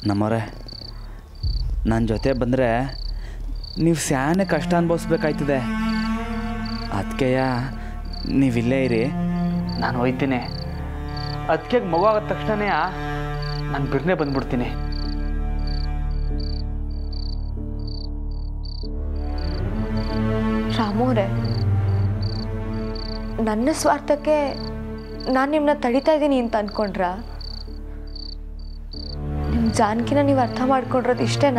ನಮ್ಮವರೇ, ನನ್ನ ಜೊತೆ ಬಂದರೆ ನೀವು ಸ್ಯಾನೆ ಕಷ್ಟ ಅನುಭವಿಸ್ಬೇಕಾಯ್ತದೆ. ಅದಕ್ಕೆಯ ನೀವಿಲ್ಲೇ ಇರಿ, ನಾನು ಹೋಯ್ತೀನಿ. ಅದಕ್ಕೆ ಮಗು ಆಗದ ತಕ್ಷಣನೇ ನಾನು ಬಿರ್ನೆ ಬಂದ್ಬಿಡ್ತೀನಿ. ರಾಮೋರೆ, ನನ್ನ ಸ್ವಾರ್ಥಕ್ಕೆ ನಾನು ನಿಮ್ಮನ್ನ ತಡಿತಾ ಇದ್ದೀನಿ ಅಂತ ಅಂದ್ಕೊಂಡ್ರಾ? ನಿಮ್ಮ ಜಾನಕಿನ ನೀವು ಅರ್ಥ ಮಾಡ್ಕೊಂಡಿರೋದು ಇಷ್ಟೇನಾ?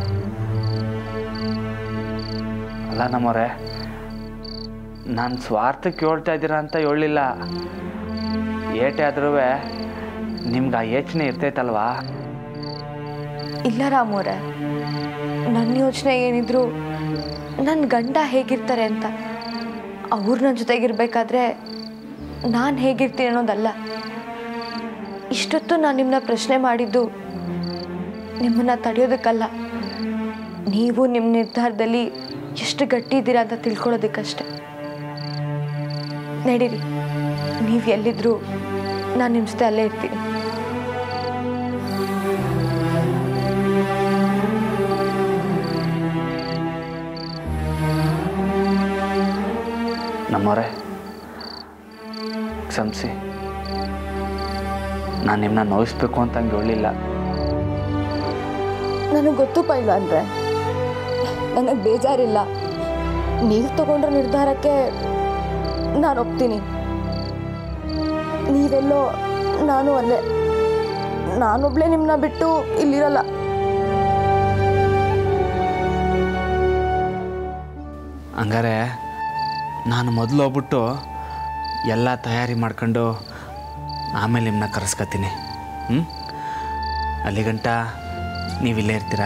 ಅಲ್ಲ ನಮ್ಮವರೇ, ನಾನು ಸ್ವಾರ್ಥಕ್ಕೆ ಹೇಳ್ತಾ ಇದ್ದೀರಾ ಅಂತ ಹೇಳಲಿಲ್ಲ. ಏಟೆ ಆದ್ರೂ ನಿಮ್ಗೆ ಆ ಯೋಚನೆ ಇರ್ತೈತಲ್ವಾ? ಇಲ್ಲ ರಾಮೋರೆ, ನನ್ನ ಯೋಚನೆ ಏನಿದ್ರು ನನ್ನ ಗಂಡ ಹೇಗಿರ್ತಾರೆ ಅಂತ. ಅವ್ರು ನನ್ನ ಜೊತೆಗಿರ್ಬೇಕಾದ್ರೆ ನಾನು ಹೇಗಿರ್ತೀನಿ ಅನ್ನೋದಲ್ಲ. ಇಷ್ಟೊತ್ತು ನಾನು ನಿಮ್ಮನ್ನ ಪ್ರಶ್ನೆ ಮಾಡಿದ್ದು ನಿಮ್ಮನ್ನು ತಡೆಯೋದಕ್ಕಲ್ಲ, ನೀವು ನಿಮ್ಮ ನಿರ್ಧಾರದಲ್ಲಿ ಎಷ್ಟು ಗಟ್ಟಿ ಇದ್ದೀರಾ ಅಂತ ತಿಳ್ಕೊಳ್ಳೋದಕ್ಕಷ್ಟೆ. ನಡೀರಿ, ನೀವು ಎಲ್ಲಿದ್ರು ನಾನು ನಿಮ್ಮ ಜೊತೆ ಅಲ್ಲೇ ಇರ್ತೀನಿ. ನಮ್ಮವರೇ, ಕ್ಷಮಿಸಿ. ನಾನು ನಿಮ್ಮನ್ನ ನೋಯಿಸ್ಬೇಕು ಅಂತ ಹಂಗೆ ಹೇಳಲಿಲ್ಲ. ನನಗೆ ಗೊತ್ತು ಪೈಲ್ವಾನ್ರೆ, ನನಗೆ ಬೇಜಾರಿಲ್ಲ. ನೀವು ತಗೊಂಡ್ರ ನಿರ್ಧಾರಕ್ಕೆ ನಾನು ಒಪ್ತೀನಿ. ನೀವೆಲ್ಲೋ ನಾನು ಅಲ್ಲೇ, ನಾನೊಬ್ಳೆ ನಿಮ್ಮನ್ನ ಬಿಟ್ಟು ಇಲ್ಲಿರಲ್ಲ. ಹಂಗಾರೆ ನಾನು ಮೊದಲು ಹೋಗ್ಬಿಟ್ಟು ಎಲ್ಲ ತಯಾರಿ ಮಾಡ್ಕೊಂಡು ಆಮೇಲೆ ನಿಮ್ಮನ್ನ ಕರೆಸ್ಕೊತೀನಿ. ಅಲ್ಲಿಗಂಟ ನೀವಿಲ್ಲೇ ಇರ್ತೀರಾ?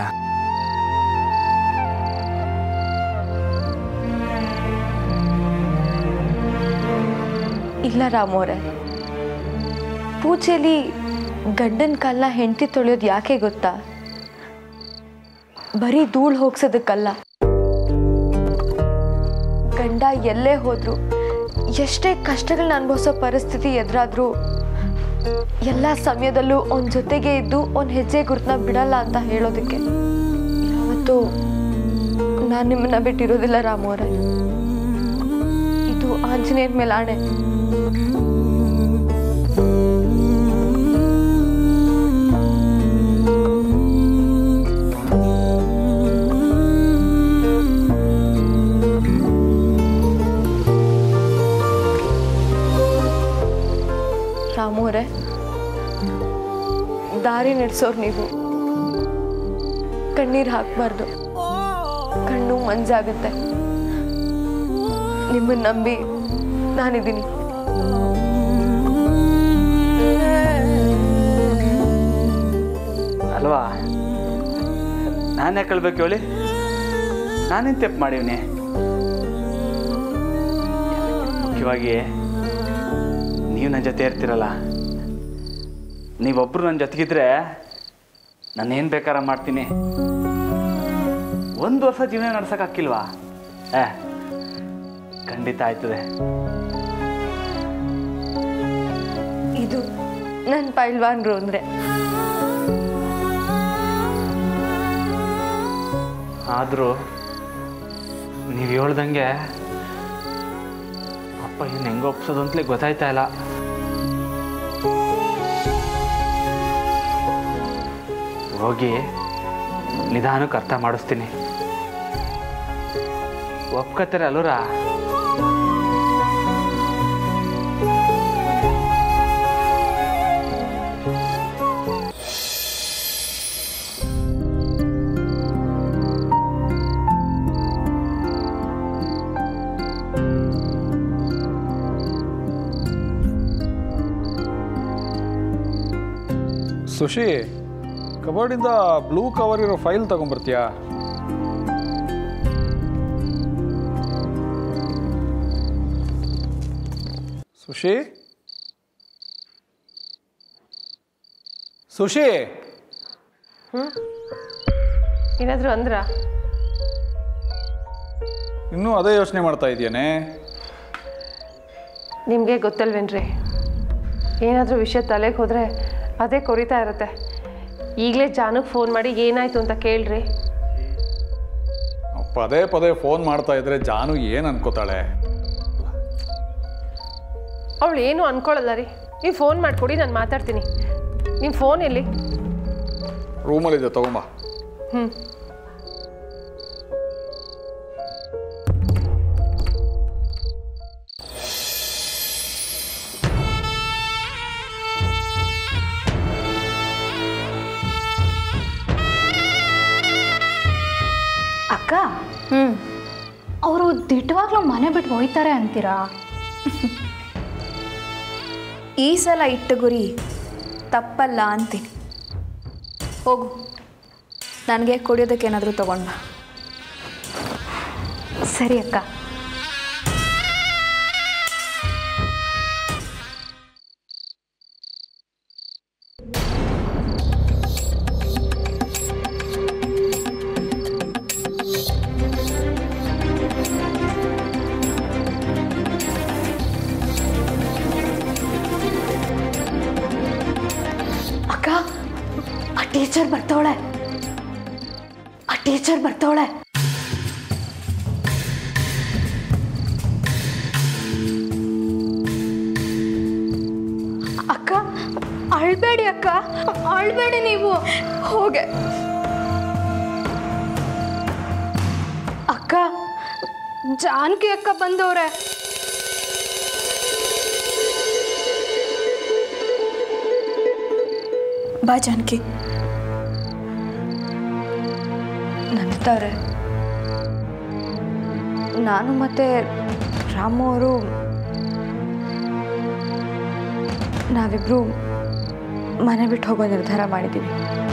ಇಲ್ಲ ರಾಮೋರೆ, ಪೂಜೆಯಲ್ಲಿ ಗಂಡನ ಕಾಲನ್ನ ಹೆಂಡತಿ ತೊಳೆಯೋದು ಯಾಕೆ ಗೊತ್ತಾ? ಬರೀ ಧೂಳು ಹೋಗ್ಸೋದಕ್ಕಲ್ಲ. ಗಂಡ ಎಲ್ಲೇ ಹೋದ್ರು, ಎಷ್ಟೇ ಕಷ್ಟಗಳನ್ನ ಅನುಭವಿಸೋ ಪರಿಸ್ಥಿತಿ ಎದುರಾದ್ರೂ ಎಲ್ಲ ಸಮಯದಲ್ಲೂ ಅವನ ಜೊತೆಗೆ ಇದ್ದು ಅವನ ಹೆಜ್ಜೆ ಗುರುತನ್ನ ಬಿಡಲ್ಲ ಅಂತ ಹೇಳೋದಕ್ಕೆ. ಯಾವತ್ತೂ ನಾನು ನಿಮ್ಮನ್ನ ಬಿಟ್ಟಿರೋದಿಲ್ಲ ರಾಮೋರೆ. ಇದು ಆಂಜನೇಯರ ಮೇಲೆ ಆಣೆ. ರಾಮೋರೆ, ದಾರಿ ನಡೆಸೋರು ನೀವು. ಕಣ್ಣೀರು ಹಾಕಬಾರ್ದು, ಕಣ್ಣು ಮಂಜಾಗುತ್ತೆ. ನಿಮ್ಮನ್ನು ನಂಬಿ ನಾನಿದ್ದೀನಿ. ಅಲ್ವಾ? ನಾನೇ ಕೇಳ್ಬೇಕು ಹೇಳಿ? ನಾನೇನು ತಪ್ಪು ಮಾಡಿವ್ನಿ? ಮುಖ್ಯವಾಗಿ ನೀವು ನನ್ನ ಜೊತೆ ಇರ್ತೀರಲ್ಲ, ನೀವೊಬ್ಬರು ನನ್ನ ಜೊತೆಗಿದ್ರೆ ನಾನೇನು ಬೇಕಾರ ಮಾಡ್ತೀನಿ. 1 ವರ್ಷ ಜೀವನ ನಡ್ಸೋಕ್ಕಾಗಿಲ್ವಾ? ಖಂಡಿತ ಆಯ್ತದೆ. ಇದು ನನ್ನ ಪೈಲ್ವಾನ್ರು ಅಂದರೆ. ಆದರೂ ನೀವು ಹೇಳ್ದಂಗೆ ಅಪ್ಪ ಇನ್ನು ಹೆಂಗೆ ಒಪ್ಸೋದು ಅಂತಲೇ ಗೊತ್ತಾಯ್ತಾ ಇಲ್ಲ. ಹೋಗಿ ನಿಧಾನಕ್ಕೆ ಅರ್ಥ ಮಾಡಿಸ್ತೀನಿ. ಒಪ್ಕೋತಾರೆ ಅಲ್ಲೂರ? ಸುಶಿ, ಕಬೋರ್ಡಿಂದ ಬ್ಲೂ ಕವರ್ ಇರೋ ಫೈಲ್ ತಗೊಂಬರ್ತೀಯಾ? ಸುಶಿ, ಸುಶಿ, ಏನಾದರೂ ಅಂದ್ರ? ಇನ್ನೂ ಅದೇ ಯೋಚನೆ ಮಾಡ್ತಾ ಇದೆಯೇನೆ? ನಿಮಗೆ ಗೊತ್ತಲ್ವೇನ್ರಿ, ಏನಾದರೂ ವಿಷಯ ತಲೆಗೆ ಹೋದರೆ ಅದೇ ಕೊರಿತಾ ಇರುತ್ತೆ. ಈಗಲೇ ಜಾನುಗೆ ಫೋನ್ ಮಾಡಿ ಏನಾಯ್ತು ಅಂತ ಕೇಳ್ರಿ. ಪದೇ ಪದೇ ಫೋನ್ ಮಾಡ್ತಾ ಇದ್ರೆ ಜಾನು ಏನು ಅನ್ಕೋತಾಳೆ? ಅವಳು ಏನು ಅನ್ಕೊಳ್ಳಲ್ಲ ರೀ. ನೀವು ಫೋನ್ ಮಾಡಿಕೊಡಿ, ನಾನು ಮಾತಾಡ್ತೀನಿ. ನಿಮ್ಮ ಫೋನ್ ಎಲ್ಲಿ? ರೂಮಲ್ಲಿದೆ, ತಗೊಂಬ. ಅಕ್ಕ, ಅವರು ದಿಟ್ಟವಾಗ್ಲೂ ಮನೆ ಬಿಟ್ಟು ಹೋಯ್ತಾರೆ ಅಂತೀರಾ? ಈ ಸಲ ಇಟ್ಟ ಗುರಿ ತಪ್ಪಲ್ಲ ಅಂತೀನಿ. ಹೋಗು, ನನಗೆ ಕುಡಿಯೋದಕ್ಕೆ ಏನಾದರೂ ತಗೊಂಡು ಬಾ. ಸರಿ ಅಕ್ಕ. ಟೀಚರ್ ಬರ್ತಾವಳೆ. ಅಕ್ಕ, ಅಳ್ಬೇಡಿ ಅಕ್ಕ, ಅಳ್ಬೇಡಿ ನೀವು. ಹೋಗೆ ಅಕ್ಕ, ಜಾನಕಿ ಅಕ್ಕ ಬಂದವ್ರೆ. ಬಾ ಜಾನಕಿ. ನಂತಾರೆ ನಾನು ಮತ್ತೆ ರಾಮು ಅವರು ನಾವಿಬ್ರು ಮನೆ ಬಿಟ್ಟು ಹೋಗೋ ನಿರ್ಧಾರ ಮಾಡಿದ್ದೀವಿ.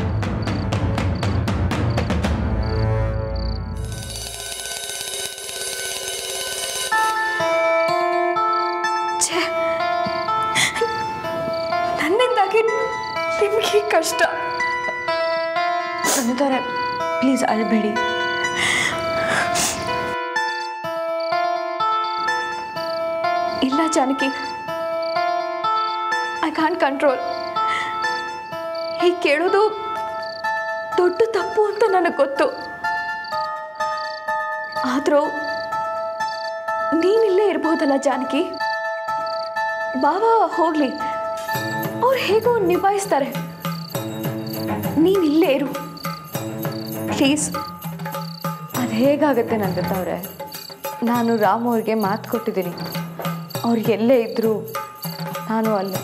ನನ್ನಿಂದಾಗಿ ನಿಮಗೆ ಕಷ್ಟ. ನಂತಾರೆ ಪ್ಲೀಸ್ ಅಳ್ಬೇಡಿ. ಇಲ್ಲ ಜಾನಕಿ, ಐ ಕಾಂಟ್ ಕಂಟ್ರೋಲ್. ಹೀಗೆ ಕೇಳೋದು ದೊಡ್ಡ ತಪ್ಪು ಅಂತ ನನಗೆ ಗೊತ್ತು. ಆದರೂ ನೀನಿಲ್ಲೇ ಇರ್ಬೋದಲ್ಲ ಜಾನಕಿ. ಬಾಬಾ ಹೋಗ್ಲಿ, ಅವ್ರು ಹೇಗೋ ನಿಭಾಯಿಸ್ತಾರೆ. ನೀನಿಲ್ಲೇ ಇರು ಪ್ಲೀಸ್. ಅದು ಹೇಗಾಗುತ್ತೆ ನಂದಿತ್ತವ್ರೆ? ನಾನು ರಾಮು ಅವ್ರಿಗೆ ಮಾತು ಕೊಟ್ಟಿದ್ದೀನಿ, ಅವ್ರಿಗೆ ಎಲ್ಲೇ ಇದ್ದರೂ ನಾನು ಅಲ್ಲೇ.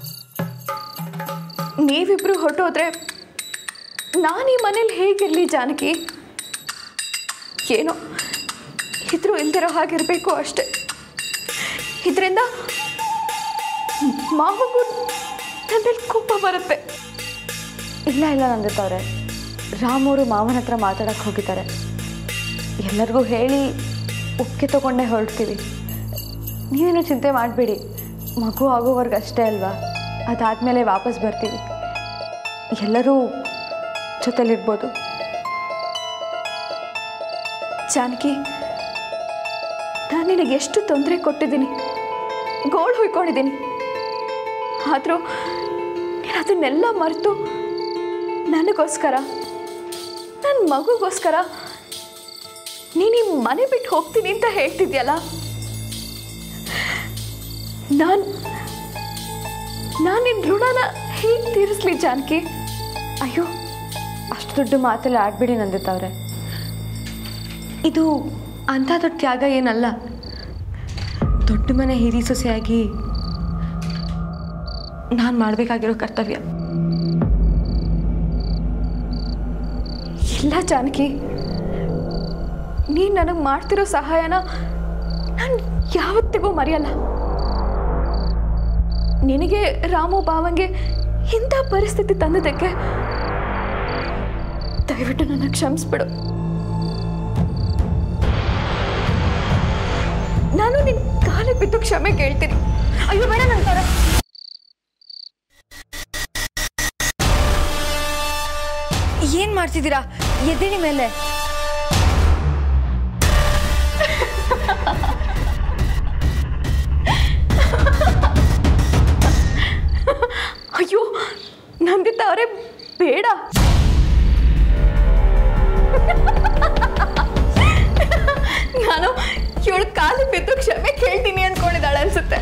ನೀವಿಬ್ರು ಹೊರಟೋದ್ರೆ ನಾನು ಈ ಮನೇಲಿ ಹೇಗಿರಲಿ ಜಾನಕಿ? ಏನೋ ಇದ್ರೂ ಇಲ್ದಿರೋ ಹಾಗಿರಬೇಕು ಅಷ್ಟೆ. ಇದರಿಂದ ಮಾವಗೂ ನನ್ನ ಮೇಲೆ ಕೋಪ ಬರುತ್ತೆ. ಇಲ್ಲ ನಂದಿತ್ತವ್ರೆ, ರಾಮವರು ಮಾವನ ಹತ್ರ ಮಾತಾಡಕ್ಕೆ ಹೋಗಿದ್ದಾರೆ. ಎಲ್ಲರಿಗೂ ಹೇಳಿ ಒಪ್ಪಿಗೆ ತಗೊಂಡೇ ಹೊರಡ್ತೀವಿ. ನೀವೇನು ಚಿಂತೆ ಮಾಡಬೇಡಿ. ಮಗು ಆಗೋವರೆಗೆ ಅಷ್ಟೇ ಅಲ್ವಾ, ಅದಾದಮೇಲೆ ವಾಪಸ್ ಬರ್ತೀವಿ. ಎಲ್ಲರೂ ಜೊತೆಲಿರ್ಬೋದು. ಜಾನಕಿ, ನಾನು ನಿನಗೆ ಎಷ್ಟು ತೊಂದರೆ ಕೊಟ್ಟಿದ್ದೀನಿ, ಗೋಳು ಹುಯ್ಕೊಂಡಿದ್ದೀನಿ. ಆದರೂ ನೀನು ಅದನ್ನೆಲ್ಲ ಮರೆತು ನನಗೋಸ್ಕರ, ನನ್ನ ಮಗುಗೋಸ್ಕರ ನೀನು ಈ ಮನೆ ಬಿಟ್ಟು ಹೋಗ್ತೀನಿ ಅಂತ ಹೇಳ್ತಿದ್ಯಲ್ಲ. ನಾನು ನಿನ್ನ ಋಣನ ಹೇಗೆ ತೀರಿಸ್ಲಿ ಜಾನಕಿ? ಅಯ್ಯೋ, ಅಷ್ಟು ದೊಡ್ಡ ಮಾತೆಲ್ಲ ಆಡ್ಬಿಡಿ ನಂದಿತ್ತವ್ರೆ. ಇದು ಅಂಥ ದೊಡ್ಡ ತ್ಯಾಗ ಏನಲ್ಲ. ದೊಡ್ಡ ಮನೆ ಹಿರಿ ಸೊಸೆಯಾಗಿ ನಾನು ಮಾಡಬೇಕಾಗಿರೋ ಕರ್ತವ್ಯ. ಇಲ್ಲ ಜಾನಕಿ, ನೀನು ನನಗೆ ಮಾಡ್ತಿರೋ ಸಹಾಯನ ನಾನು ಯಾವತ್ತಿಗೂ ಮರೆಯಲ್ಲ. ನಿನಗೆ ರಾಮು ಬಾವಂಗೆ ಇಂಥ ಪರಿಸ್ಥಿತಿ ತಂದದಕ್ಕೆ ದಯವಿಟ್ಟು ನನ್ನ ಕ್ಷಮಿಸ್ಬಿಡು. ನಾನು ನಿನ್ನ ಕಾಲಿಗೆ ಬಿದ್ದು ಕ್ಷಮೆ ಕೇಳ್ತೀನಿ. ಅಯ್ಯೋ ಬೇಡ ನಂತರ. ಏನು ಮಾಡ್ತಿದ್ದೀರಾ? ಎದ್ದೇಳಿ ಮೇಲೆ. ಅಯ್ಯೋ ನಂದಿತ್ತ ಅವರೇ, ಬೇಡ. ನಾನು ಇವಳು ಕಾಲು ಬಿದ್ದು ಕ್ಷಮೆ ಕೇಳ್ತೀನಿ ಅನ್ಕೊಂಡಿದ್ದಾಳೆ ಅನ್ಸುತ್ತೆ.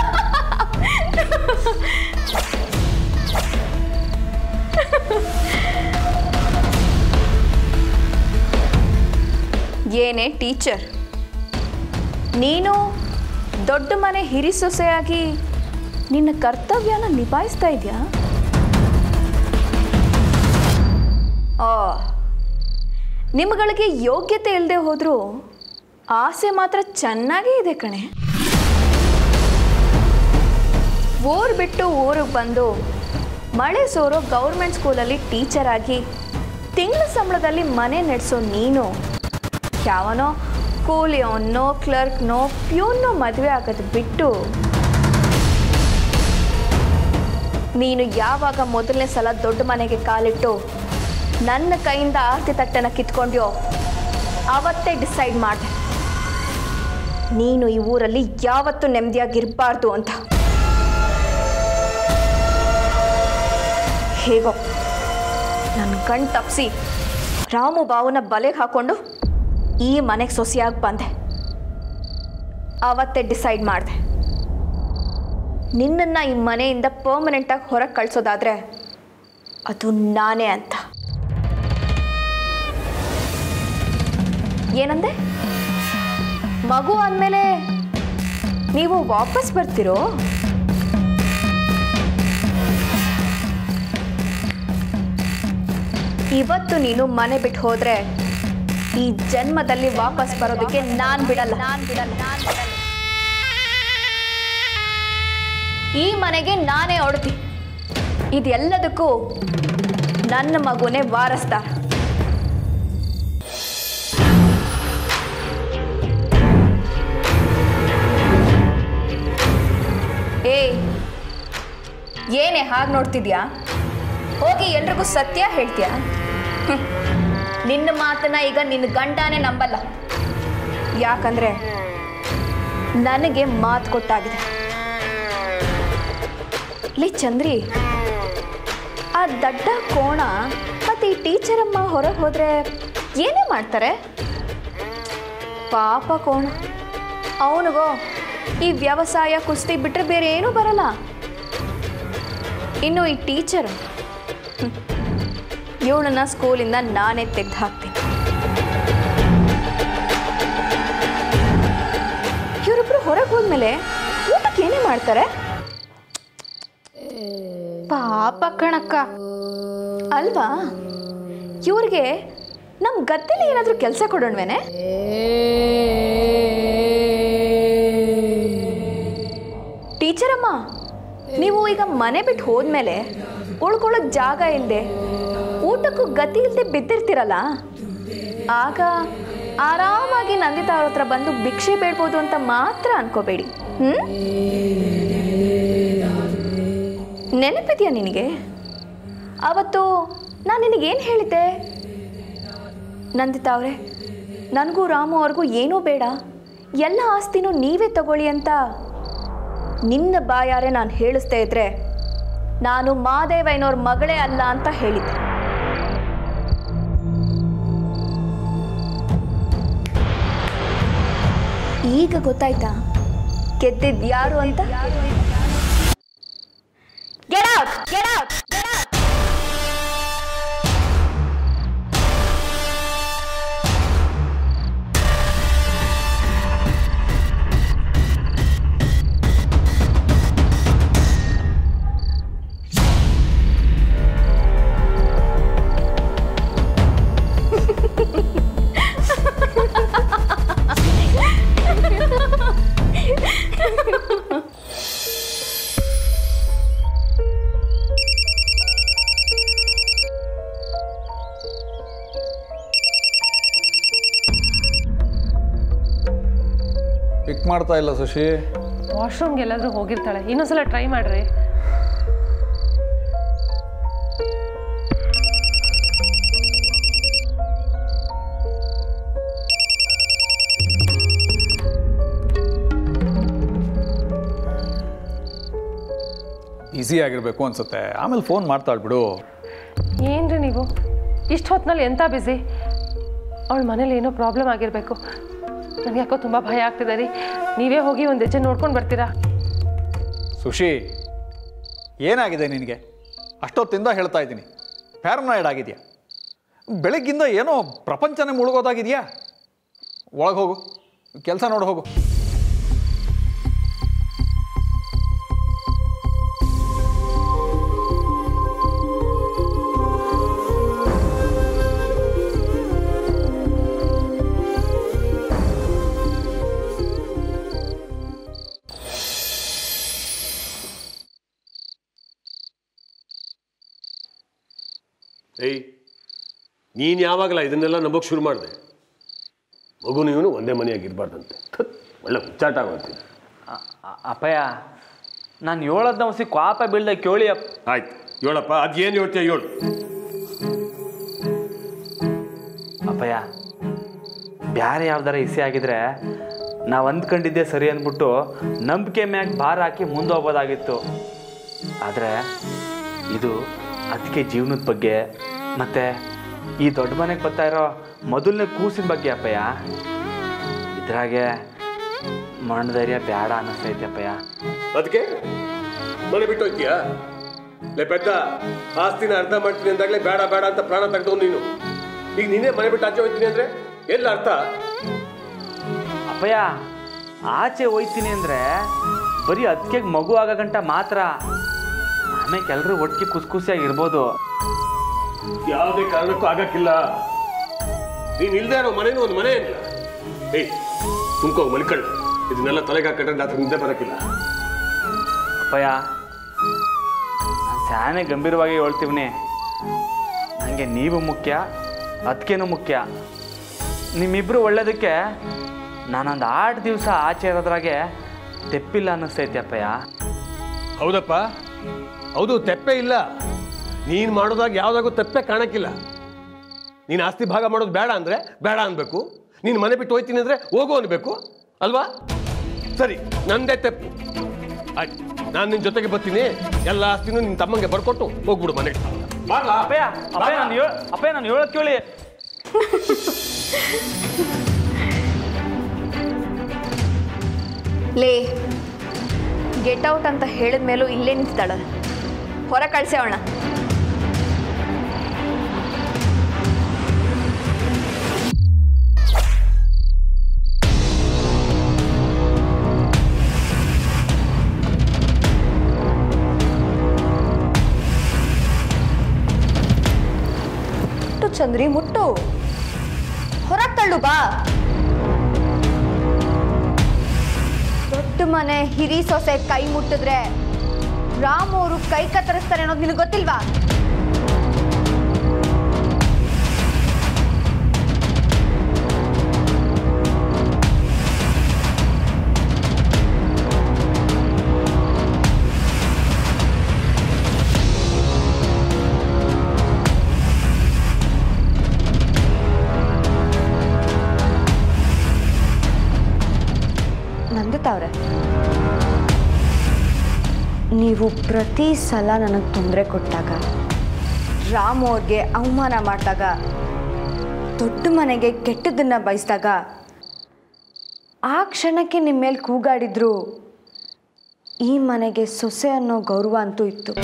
ಏನೇ ಟೀಚರ್, ನೀನು ದೊಡ್ಡ ಮನೆ ಹಿರಿ ಸೊಸೆಯಾಗಿ ನಿನ್ನ ಕರ್ತವ್ಯನ ನಿಭಾಯಿಸ್ತಾ ಇದೆಯಾ? ನಿಮ್ಗಳಿಗೆ ಯೋಗ್ಯತೆ ಇಲ್ಲದೆ ಹೋದರೂ ಆಸೆ ಮಾತ್ರ ಚೆನ್ನಾಗೇ ಇದೆ ಕಣೆ. ಊರು ಬಿಟ್ಟು ಊರಿಗೆ ಬಂದು ಮಳೆ ಸೋರೋ ಗೌರ್ಮೆಂಟ್ ಸ್ಕೂಲಲ್ಲಿ ಟೀಚರ್ ಆಗಿ ತಿಂಗಳ ಸಂಬಳದಲ್ಲಿ ಮನೆ ನಡೆಸೋ ನೀನು ಯಾವನೋ ಕೂಲಿಯವನೋ ಕ್ಲರ್ಕ್ನೋ ಪ್ಯೂನ್ನೋ ಮದುವೆ ಆಗೋದು ಬಿಟ್ಟು ನೀನು ಯಾವಾಗ ಮೊದಲನೇ ಸಲ ದೊಡ್ಡ ಮನೆಗೆ ಕಾಲಿಟ್ಟು ನನ್ನ ಕೈಯಿಂದ ಆರತಿ ತಟ್ಟೆನ ಕಿತ್ಕೊಂಡ್ಯೋ ಆವತ್ತೇ ಡಿಸೈಡ್ ಮಾಡಿದೆ ನೀನು ಈ ಊರಲ್ಲಿ ಯಾವತ್ತೂ ನೆಮ್ಮದಿಯಾಗಿರಬಾರ್ದು ಅಂತ. ಹೇಗೋ ನನ್ನ ಕಣ್ ತಪ್ಪಿಸಿ ರಾಮು ಬಾವನ ಬಲೆಗೆ ಹಾಕ್ಕೊಂಡು ಈ ಮನೆಗೆ ಸೊಸೆಯಾಗಿ ಬಂದೆ. ಆವತ್ತೇ ಡಿಸೈಡ್ ಮಾಡಿದೆ ನಿನ್ನನ್ನು ಈ ಮನೆಯಿಂದ ಪರ್ಮನೆಂಟಾಗಿ ಹೊರಗೆ ಕಳಿಸೋದಾದರೆ ಅದು ನಾನೇ ಅಂತ. ಏನಂದೆ? ಮಗು ಅಂದಮೇಲೆ ನೀವು ವಾಪಸ್ ಬರ್ತಿರೋ? ಇವತ್ತು ನೀನು ಮನೆ ಬಿಟ್ಟು ಹೋದ್ರೆ ಈ ಜನ್ಮದಲ್ಲಿ ವಾಪಸ್ ಬರೋದಕ್ಕೆ ನಾನು ಬಿಡಲ್ಲ. ಈ ಮನೆಗೆ ನಾನೇ ಹೊಡ್ತಿ. ಇದೆಲ್ಲದಕ್ಕೂ ನನ್ನ ಮಗುನೇ ವಾರಸ್ದಾರ. ಏನೇ ಹಾಗೆ ನೋಡ್ತಿದ್ಯಾ? ಹೋಗಿ ಎಲ್ರಿಗೂ ಸತ್ಯ ಹೇಳ್ತೀಯಾ? ನಿನ್ನ ಮಾತನ್ನ ಈಗ ನಿನ್ನ ಗಂಡನೇ ನಂಬಲ್ಲ. ಯಾಕಂದ್ರೆ ನನಗೆ ಮಾತು ಕೊಟ್ಟಾಗಿದೆ. ಲೇ ಚಂದ್ರಿ, ಆ ದಡ್ಡ ಕೋಣ ಮತ್ತೆ ಈ ಟೀಚರ್ ಅಮ್ಮ ಹೊರಗೆ ಹೋದ್ರೆ ಏನೇ ಮಾಡ್ತಾರೆ? ಪಾಪ ಕೋಣ, ಅವನಿಗೋ ಈ ವ್ಯವಸಾಯ ಕುಸ್ತಿ ಬಿಟ್ಟರೆ ಬೇರೆ ಏನೂ ಬರಲ್ಲ. ಇನ್ನು ಈ ಟೀಚರ್ ಇವಳನ್ನ ಸ್ಕೂಲಿಂದ ನಾನೇ ತೆಗೆದು ಹಾಕ್ತೀನಿ. ಇವರಿಬ್ರು ಹೊರಗೆ ಹೋದ್ಮೇಲೆ ಊಟಕ್ಕೆ ಏನೇ ಮಾಡ್ತಾರೆ? ಪಾಪ ಕಣಕ್ಕ ಅಲ್ವಾ? ಇವ್ರಿಗೆ ನಮ್ಮ ಗದ್ದೆಲಿ ಏನಾದರೂ ಕೆಲಸ ಕೊಡೋಣ್ವೇನೆ? ಟೀಚರ್ ಅಮ್ಮ, ನೀವು ಈಗ ಮನೆ ಬಿಟ್ಟು ಹೋದ್ಮೇಲೆ ಉಳ್ಕೊಳ್ಳೋಕೆ ಜಾಗ ಇಲ್ಲದೆ ಊಟಕ್ಕೂ ಗತಿ ಇಲ್ಲದೆ ಬಿದ್ದಿರ್ತೀರಲ್ಲ, ಆಗ ಆರಾಮಾಗಿ ನಂದಿತಾ ಅವ್ರ ಹತ್ರ ಬಂದು ಭಿಕ್ಷೆ ಬೇಡ್ಬೋದು ಅಂತ ಮಾತ್ರ ಅನ್ಕೋಬೇಡಿ. ನೆನಪಿದೆಯಾ ನಿನಗೆ? ಆವತ್ತು ನಾನು ನಿನಗೇನು ಹೇಳಿದ್ದೆ? ನಂದಿತಾ ಅವರೇ, ನನಗೂ ರಾಮು ಅವ್ರಿಗೂ ಏನೂ ಬೇಡ, ಎಲ್ಲ ಆಸ್ತಿನೂ ನೀವೇ ತಗೊಳ್ಳಿ ಅಂತ ನಿನ್ನ ಬಾಯಾರೆ ನಾನು ಹೇಳಿಸ್ತಾ ಇದ್ರೆ ನಾನು ಮಾದೇವಯ್ಯನವ್ರ ಮಗಳೇ ಅಲ್ಲ ಅಂತ ಹೇಳಿದ್ದೆ. ಈಗ ಗೊತ್ತಾಯ್ತಾ ಗೆದ್ದಿದ್ದು ಯಾರು ಅಂತ? Get out! Get out! Get out! ಪಿಕ್ ಮಾಡ್ತಾ ಇಲ್ಲ ಶಶಿ. ವಾಶ್ರೂಮ್ಗೆ ಎಲ್ಲಾದರೂ ಹೋಗಿರ್ತಾಳೆ. ಇನ್ನೊಂದ್ಸಲ ಟ್ರೈ ಮಾಡ್ರಿ. ಬ್ಯುಸಿ ಆಗಿರಬೇಕು ಅನ್ಸುತ್ತೆ. ಆಮೇಲೆ ಫೋನ್ ಮಾಡ್ತಾಳೆ ಬಿಡು. ಏನ್ರಿ ನೀವು ಇಷ್ಟು ಹೊತ್ತಿನಲ್ಲಿ ಎಂಥ ಬ್ಯುಸಿ? ಅವಳ ಮನೇಲಿ ಏನೋ ಪ್ರಾಬ್ಲಮ್ ಆಗಿರಬೇಕು. ನನಗೆ ಯಾಕೋ ತುಂಬ ಭಯ ಆಗ್ತಿದೆ ರೀ. ನೀವೇ ಹೋಗಿ ಒಂದು ಹೆಜ್ಜೆ ನೋಡ್ಕೊಂಡು ಬರ್ತೀರಾ? ಸುಶಿ, ಏನಾಗಿದೆ ನಿನಗೆ? ಅಷ್ಟೊತ್ತಿಂದ ಹೇಳ್ತಾ ಇದ್ದೀನಿ, ಪ್ಯಾರನಾಯ್ಡ್ ಆಗಿದೆಯಾ? ಬೆಳಗ್ಗಿಂದ ಏನೋ ಪ್ರಪಂಚನೇ ಮುಳುಗೋದಾಗಿದೆಯಾ? ಒಳಗೆ ಹೋಗು, ಕೆಲಸ ನೋಡಿ ಹೋಗು. ಏಯ್, ನೀನು ಯಾವಾಗಲ ಇದನ್ನೆಲ್ಲ ನಂಬೋಕೆ ಶುರು ಮಾಡಿದೆ? ಮಗು ನೀನು ಒಂದೇ ಮನೆಯಾಗಿರ್ಬಾರ್ದಂತೆ. ಒಳ್ಳೆ ಹುಚ್ಚಾಟ ಆಗೋಗ್ತೀನಿ. ಅಪ್ಪಯ್ಯ, ನಾನು ಹೇಳೋದನ್ನ ಹೊಸಿ ಕ್ವಾಪ ಬೀಳ್ದೆ ಕೇಳಿ. ಆಯ್ತು ಹೇಳಪ್ಪ, ಅದೇನು ಹೇಳ್ತೀಯ ಹೇಳು. ಅಪ್ಪಯ್ಯ, ಬ್ಯಾರೆ ಯಾವ್ದಾರ ಇಸಿ ಆಗಿದ್ರೆ ನಾವು ಅಂದ್ಕೊಂಡಿದ್ದೆ ಸರಿ ಅಂದ್ಬಿಟ್ಟು ನಂಬಿಕೆ ಮ್ಯಾಗ ಭಾರ ಹಾಕಿ ಮುಂದೆ ಹೋಗ್ಬೋದಾಗಿತ್ತು. ಆದರೆ ಇದು ಅದಕ್ಕೆ ಜೀವನದ ಬಗ್ಗೆ ಮತ್ತು ಈ ದೊಡ್ಡ ಮನೆಗೆ ಬರ್ತಾ ಇರೋ ಮೊದಲನೇ ಕೂಸಿನ ಬಗ್ಗೆ ಅಪ್ಪಯ್ಯ. ಇದ್ರಾಗೆ ಮಣ್ಣಧೈರ್ಯ ಬೇಡ ಅನ್ನಿಸ್ತೈತೆ ಅಪ್ಪಯ್ಯ. ಅದಕ್ಕೆ ಮನೆ ಬಿಟ್ಟು ಹೋಗ್ತೀಯಾ? ಲೇ ಪೆದ್ದ, ಆಸ್ತಿನ ಅರ್ಧ ಮಾಡ್ತೀನಿ ಅಂದಾಗಲೇ ಬೇಡ ಬೇಡ ಅಂತ ಪ್ರಾಣ ತೆಗೆದವ್ ನೀನು. ಈಗ ನೀನೇ ಮನೆ ಬಿಟ್ಟು ಆಚೆ ಹೋಗ್ತೀನಿ ಅಂದರೆ ಎಲ್ಲ ಅರ್ಥ? ಅಪ್ಪಯ್ಯ, ಆಚೆ ಹೋಯ್ತೀನಿ ಅಂದರೆ ಬರೀ ಅದಕ್ಕೆ ಮಗು ಆಗೋ ಗಂಟ ಮಾತ್ರ. ಆಮೇಲೆ ಎಲ್ಲರೂ ಒಟ್ಟಿಗೆ ಖುಷಿಯಾಗಿರ್ಬೋದು. ಯಾವುದೇ ಕಾರಣಕ್ಕೂ ಆಗಕ್ಕಿಲ್ಲ. ನೀನು ಇಲ್ಲದೆ ಇರೋ ಮನೇನು ಒಂದು ಮನೆ ಇಲ್ಲ. ಏಯ್, ತುಮ್ಕೋ ಮಲ್ಕಳ್ಳ. ಇದನ್ನೆಲ್ಲ ತಲೆಗೆ ಹಾಕೊಂಡ್ರೆ ರಾತ್ರಿ ನಿದ್ದೆ ಬರೋಕ್ಕಿಲ್ಲ. ಅಪ್ಪಯ್ಯ, ನಾನು ಸ್ಯಾನೆ ಗಂಭೀರವಾಗಿ ಹೇಳ್ತೀವಿ. ನನಗೆ ನೀವು ಮುಖ್ಯ, ಅದಕ್ಕೇನು ಮುಖ್ಯ. ನಿಮ್ಮಿಬ್ಬರು ಒಳ್ಳೇದಕ್ಕೆ ನಾನೊಂದು 8 ದಿವಸ ಆಚೆ ಇರೋದ್ರಾಗೆ ತೆಪ್ಪಿಲ್ಲ ಅನ್ನಿಸ್ತೈತೆ ಅಪ್ಪಯ್ಯ. ಹೌದಪ್ಪ, ಹೌದು, ತೆಪ್ಪೆ ಇಲ್ಲ. ನೀನು ಮಾಡೋದಾಗ ಯಾವುದಾಗೂ ತೆಪ್ಪೆ ಕಾಣಕ್ಕಿಲ್ಲ. ನೀನು ಆಸ್ತಿ ಭಾಗ ಮಾಡೋದು ಬೇಡ ಅಂದರೆ ಬೇಡ ಅನ್ಬೇಕು. ನೀನು ಮನೆ ಬಿಟ್ಟು ಹೋಯ್ತೀನಿ ಅಂದರೆ ಹೋಗು ಅನ್ಬೇಕು ಅಲ್ವಾ? ಸರಿ, ನಂದೇ ತೆಪ್ಪು. ಆಯ್ತು, ನಾನು ನಿನ್ನ ಜೊತೆಗೆ ಬರ್ತೀನಿ. ಎಲ್ಲ ಆಸ್ತಿನೂ ನಿನ್ನ ತಮ್ಮಂಗೆ ಬರ್ಕೊಟ್ಟು ಹೋಗ್ಬಿಡು ಮನೆಗೆ. ಅಪ್ಪಯ್ಯ, ನಾನು ಹೇಳೋದು ಕೇಳಿ. ಲೇ, ಗೆಟ್ ಔಟ್ ಅಂತ ಹೇಳಿದ ಮೇಲೂ ಇಲ್ಲೇ ನಿಂತಾಳ. ಹೊರ ಕಳ್ಸೋಣ. ಚಂದ್ರಿ, ಮುಟ್ಟು, ಹೊರಗೆ ತಳ್ಳು ಬಾ. ದೊಡ್ಡ ಮನೆ ಹಿರಿ ಸೊಸೆ ಕೈ ಮುಟ್ಟಿದ್ರೆ ರಾಮ್ ಅವರು ಕೈ ಕತ್ತರಿಸ್ತಾರೆ ಅನ್ನೋದು ನಿನಗೆ ಗೊತ್ತಿಲ್ವಾ? ನಂದಿತಾವ್ರೆ, ನೀವು ಪ್ರತಿ ಸಲ ನನಗೆ ತೊಂದರೆ ಕೊಟ್ಟಾಗ, ರಾಮ್ ಅವ್ರಿಗೆ ಅವಮಾನ ಮಾಡಿದಾಗ, ದೊಡ್ಡ ಮನೆಗೆ ಕೆಟ್ಟದನ್ನು ಬಯಸಿದಾಗ, ಆ ಕ್ಷಣಕ್ಕೆ ನಿಮ್ಮ ಮೇಲೆ ಕೂಗಾಡಿದ್ರು ಈ ಮನೆಗೆ ಸೊಸೆ ಅನ್ನೋ ಗೌರವ ಅಂತೂ ಇತ್ತು.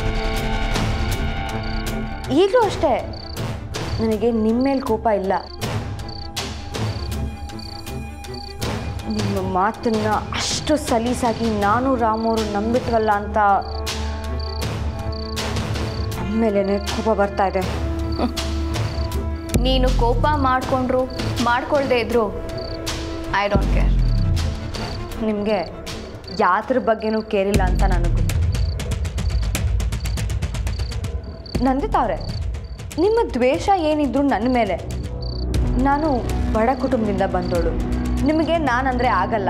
ಈಗಲೂ ಅಷ್ಟೇ, ನನಗೆ ನಿಮ್ಮ ಮೇಲೆ ಕೋಪ ಇಲ್ಲ. ನಿಮ್ಮ ಮಾತನ್ನ ಅಷ್ಟು ಸಲೀಸಾಗಿ ನಾನು ರಾಮವರು ನಂಬಿಟ್ವಲ್ಲ ಅಂತ ನಮ್ಮೇಲೆ ಕೋಪ ಬರ್ತಾ ಇದೆ. ನೀನು ಕೋಪ ಮಾಡಿಕೊಂಡ್ರು ಮಾಡ್ಕೊಳ್ದೇ ಇದ್ರು ಐ ಡೋಂಟ್ ಕೇರ್. ನಿಮಗೆ ಯಾತ್ರ ಬಗ್ಗೆನೂ ಕೇರಿಲ್ಲ ಅಂತ ನನಗೆ ಗೊತ್ತು. ನಂದಿತಾವ್ರೆ, ನಿಮ್ಮ ದ್ವೇಷ ಏನಿದ್ರು ನನ್ನ ಮೇಲೆ. ನಾನು ಬಡ ಕುಟುಂಬದಿಂದ ಬಂದೋಳು, ನಿಮಗೆ ನಾನಂದರೆ ಆಗಲ್ಲ.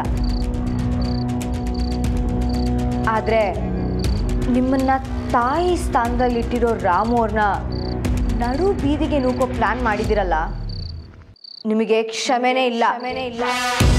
ಆದರೆ ನಿಮ್ಮನ್ನು ತಾಯಿ ಸ್ಥಾನದಲ್ಲಿಟ್ಟಿರೋ ರಾಮು ಅವ್ರನ್ನ ನಡು ಬೀದಿಗೆ ನೂಕೋ ಪ್ಲ್ಯಾನ್ ಮಾಡಿದಿರಲ್ಲ, ನಿಮಗೆ ಕ್ಷಮೆನೇ ಇಲ್ಲ.